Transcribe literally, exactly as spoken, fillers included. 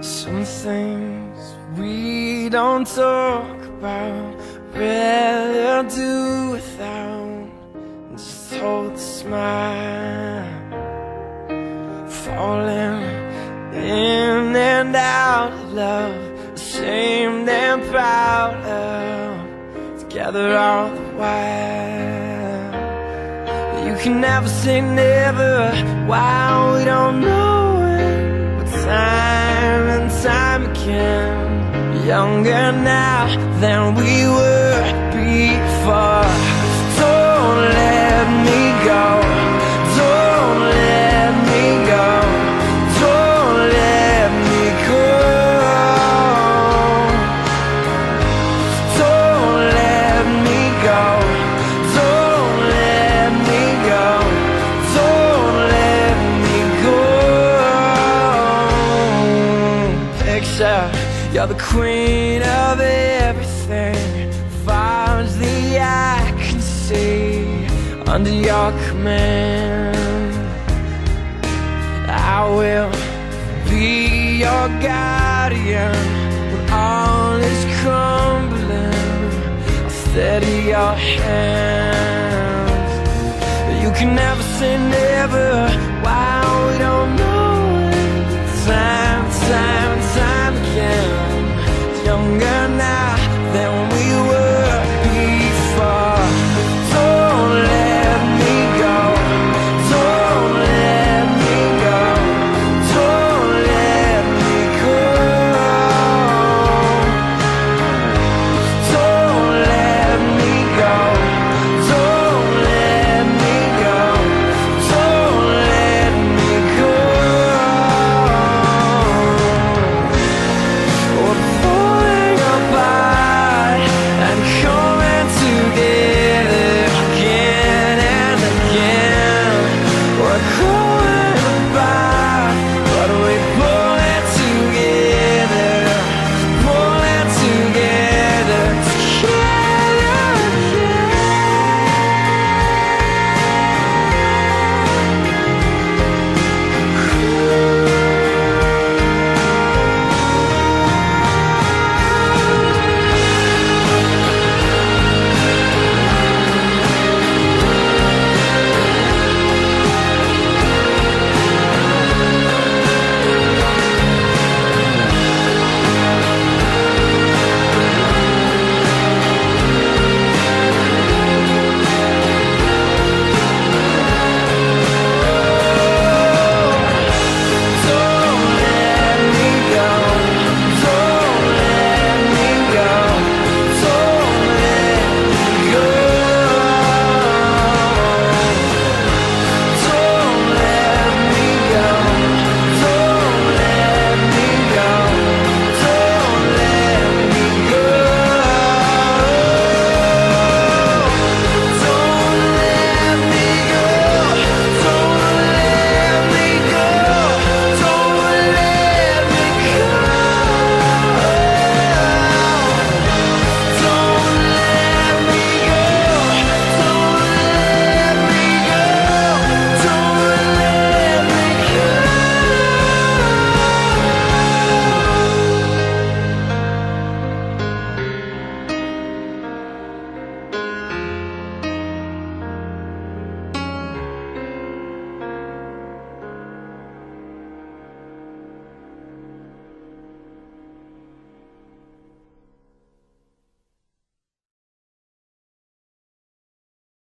Some things we don't talk about, rather do without. Just hold the smile, falling in and out of love, ashamed and proud of, together all the while. You can never say never while we don't know it, but time and time again, younger now than we were before. Don't let me go, don't let me go, don't let me go. Don't let me go, don't let me go, don't let me go. Picture, you're the queen of everything, far as the eye can see. Under your command, I will be your guardian. When all is crumbling, I'll steady your hands. You can never say never. Why?